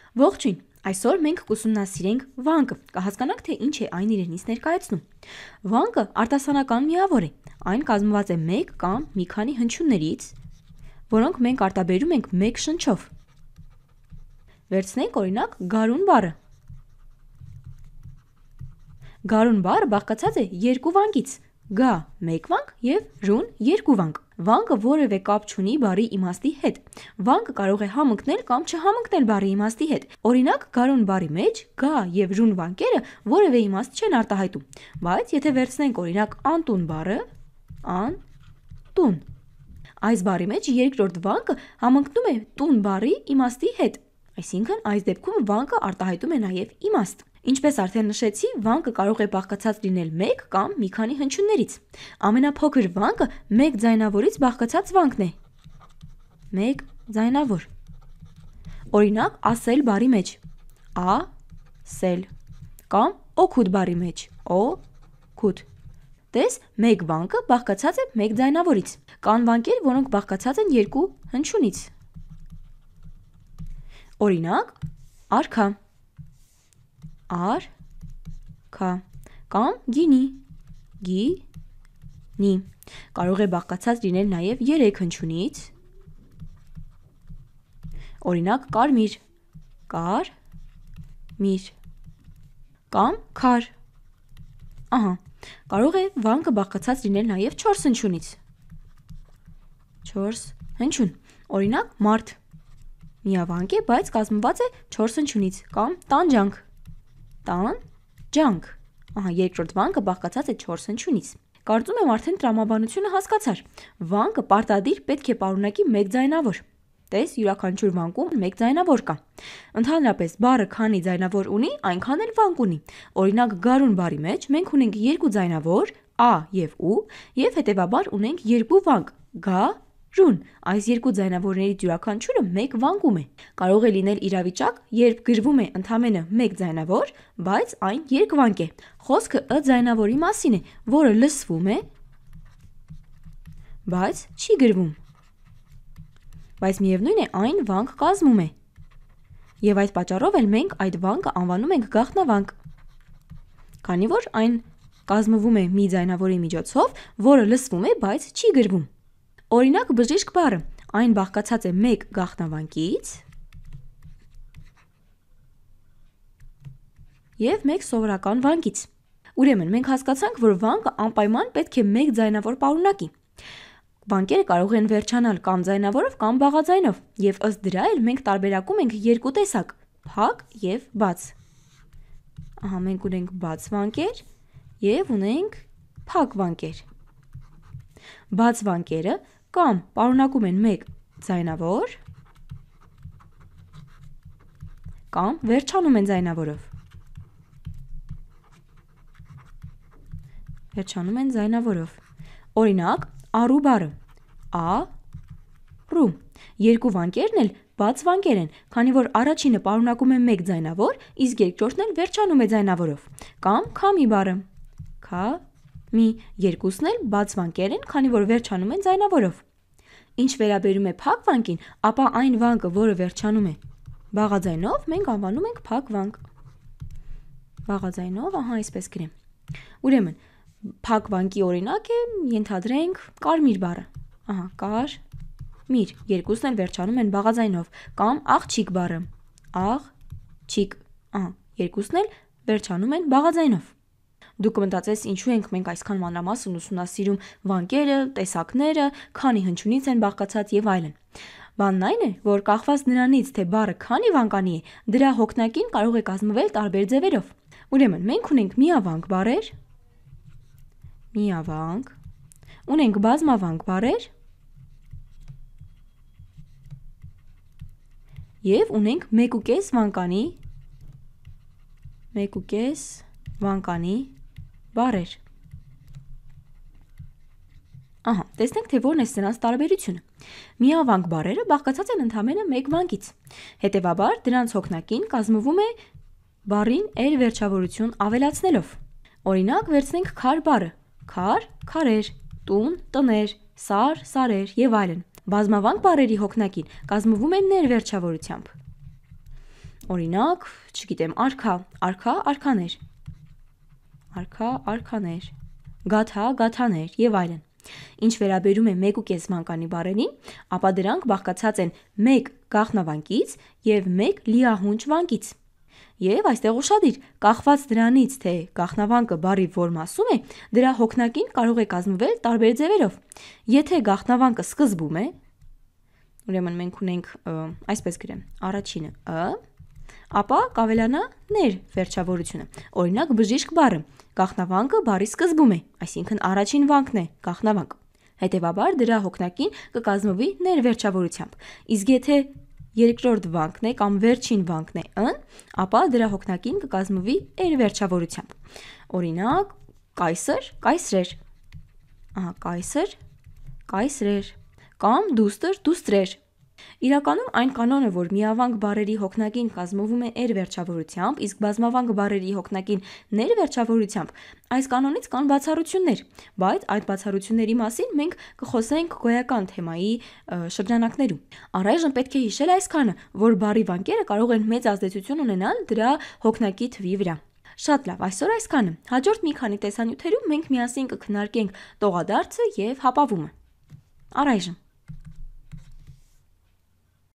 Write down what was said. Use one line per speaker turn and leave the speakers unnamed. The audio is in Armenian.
Ողջույն, այսօր մենք կուսումնասիրենք վանկը, կհասկանանք, թե ինչ է այն իրենից ներկայացնում։ Վանկը արտասանական միավոր է, այն կազմված է մեկ կամ մի քանի հնչյուններից, որոնք մենք արտաբերում ենք մեկ շնչով։ Վերցնենք օրինակ գարուն բառը։ Գարուն բառը բաղկացած է երկու վանկից, գա մեկ վանկ և ռուն երկու վանկ։ Վանկը որևէ կապ չունի բառի իմաստի հետ։ Վանկը կարող է համընկնել կամ չհամընկնել բառի իմաստի հետ։ Օրինակ, գարուն բառի մեջ գա և ռուն վանկերը որևէ իմաստ չեն արտահայտում։ Բայց եթե վերցնենք օրինակ անտուն բառը, ան-տուն, այս բառի մեջ երկրորդ վանկը համընկնում է տուն բառի իմաստի հետ։ Այսինքն, այս դեպքում վանկը արտահայտում է նաև իմաստ։ Ինչպես արդեն նշեցի, վանկը կարող է բաղկացած լինել մեկ կամ մի քանի հնչյուններից։ Ամենափոքր վանկը մեկ ձայնավորից բաղկացած վանկն է։ Մեկ ձայնավոր։ Օրինակ, ասել բառի մեջ a-սել կամ օգուտ բառի մեջ օ-քուտ։ Տես, մեկ վանկը բաղկացած է մեկ ձայնավորից։ Կան վանկեր, որոնք բաղկացած են երկու հնչյունից։ Օրինակ, արքա, ար-քա կամ գինի, գի-նի։ Կարող է բաղկացած լինել նաև երեք հնչյունից։ Օրինակ, կարմիր, կար-միր կամ քար։ Ահա, կարող է վանկը բաղկացած լինել նաև 4 հնչյունից։ 4 հնչյուն։ Օրինակ, մարդ, միավանկ է, բայց կազմված է 4 հնչյունից, կամ տանջանք, տան-ջանք։ Ահա, երկրորդ վանկը բաղկացած է 4 հնչյունից։ Կարծում եմ արդեն տրամաբանությունը հասկացար։ Վանկը պարտադիր պետք է պարունակի մեկ ձայնավոր։ Տես, յուրաքանչյուր վանկում մեկ ձայնավոր կա։ Ընդհանրապես, բառը քանի ձայնավոր ունի, այնքան էլ վանկ ունի։ Օրինակ, գարուն բառի մեջ մենք ունենք երկու ձայնավոր a և u և հետևաբար ունենք երկու վանկ գա, ռուն։ Այս երկու ձայնավորներից յուրաքանչյուրը մեկ վանկում է։ Կարող է լինել իրավիճակ, երբ գրվում է ընդամենը մեկ ձայնավոր, բայց այն երկվանկ է։ Խոսքը ը ձայնավորի մասին է, որը լսվում է, բայց չի գրվում։ Բայց միևնույն է, այն վանկ կազմում է։ Եվ այդ պատճառով էլ մենք այդ վանկը անվանում ենք գաղտնավանկ։ Քանի որ այն կազմվում է մի ձայնավորի միջոցով, որը լսվում է, բայց չի գրվում։ Օրինակ, բժիշկ բառը, այն բաղկացած է մեկ գաղտնավանկից և մեկ սովորական վանկից։ Ուրեմն, մենք հասկացանք, որ վանկը անպայման պետք է մեկ ձայնավոր պարունակի։ Վանկերը կարող են վերջանալ կամ ձայնավորով, կամ բաղաձայնով, և ըստ դրա էլ մենք տարբերակում ենք երկու տեսակ՝ փակ և բաց։ Ահա, մենք ունենք բաց վանկեր և ունենք փակ վանկեր։ Բաց վանկերը կամ պարունակում են մեկ ձայնավոր, կամ վերջանում են ձայնավորով։ Վերջանում են ձայնավորով։ Օրինակ, առու բառը, ա-ռու։ Երկու վանկերն էլ բաց վանկեր են, քանի որ առաջինը պարունակում է մեկ ձայնավոր, իսկ երկրորդն էլ վերջանում է ձայնավորով։ Կամ քամի բառը, քա-մի։ Երկուսն էլ բաց վանկեր են, քանի որ վերջանում են ձայնավորով։ Ինչ վերաբերում է փակ վանկին, ապա այն վանկը, որը վերջանում է բաղաձայնով, մենք անվանում ենք փակ վանկ։ Բաղաձայնով, ահա այսպես գրեմ։ Ուրեմն, փակ վանկի օրինակ է, ենթադրենք, կարմիր բառը։ Ահա, կար-միր։ Երկուսն էլ վերջանում են բաղաձայնով։ Կամ աղջիկ բառը, աղ-չիկ։ Ահա, երկուսն էլ վերջանում են բաղաձայնով։ Դուք կմտածես, ինչու ենք մենք այսքան մանրամասն ուսումնասիրում վանկերը, տեսակները, քանի հնչյունից են բաղկացած և այլն։ Բանն այն է, որ կախված նրանից, թե բառը քանի վանկանի է, դրա հոգնակին կարող է կազմվել տարբեր ձևերով։ Ուրեմն, մենք ունենք միավանկ բառեր, միավանկ, ունենք բազմավանկ բառեր և ունենք մեկուկես վանկանի բառեր։ Ահա, տեսնենք, թե որն է սրանց տարբերությունը։ Միավանկ բառերը բաղկացած են ընդամենը մեկ վանկից։ Հետևաբար, դրանց հոգնակին կազմվում է բառին էլ վերջավորություն ավելացնելով։ Օրինակ, վերցնենք քար բառը, քար, քարեր, տուն, տներ, սար, սարեր և այլն։ Բազմավանկ բառերի հոգնակին կազմվում է ներ վերջավորությամբ։ Օրինակ, չգիտեմ, արքա, արքաներ, արքաներ, գաթա, գաթաներ եւ այլն։ Ինչ վերաբերում է 1.5 մանկանի բառերին, ապա դրանք բաղկացած են 1 գաղտնավանկից եւ 1 լիահունչ վանկից։ Եվ այստեղ ուշադիր, կախված դրանից, թե գաղտնավանկը բառի որ մասում է, դրա հոգնակին կարող է կազմվել տարբեր ձևերով։ Եթե գաղտնավանկը սկզբում է, ուրեմն մենք ունենք այսպես գրեմ, առաջինը ապա կավելանա ներ վերջավորությունը։ Օրինակ բժիշկ բառը, գաղտնավանկը բառի սկզբում է, այսինքն առաջին վանկն է գաղտնավանք։ Հետևաբար դրա հոգնակին կկազմվի ներ վերջավորությամբ։ Իսկ եթե երկրորդ վանկն է կամ վերջին վանկն է ապա դրա հոգնակին կկազմվի էր վերջավորությամբ։ Օրինակ կայսր, կայսրեր, կայսր, կայսրեր, կամ դուստր, դուստրեր։ Իրականում այն կանոնը, որ միավանք բառերի հոգնակին կազմվում է էր վերջավորությամբ, իսկ բազմավանք բառերի հոգնակին ներ վերջավորությամբ, այս կանոնից կան բացառություններ, բայց այդ բացառությունների մասին մենք կխոսենք գոյական թեմայի շրջանակներում։ Առայժմ պետք է հիշել այսքանը, որ բառի վանկերը կարող են մեծ ազդեցություն ունենալ դրա հոգնակի թվի վրա։ Շատ լավ, այսօր այսքանը։ Հաջորդ մի քանի տեսանյութերում մենք միասին կքննարկենք տողադարձը եւ հապավումը։ Առայժմ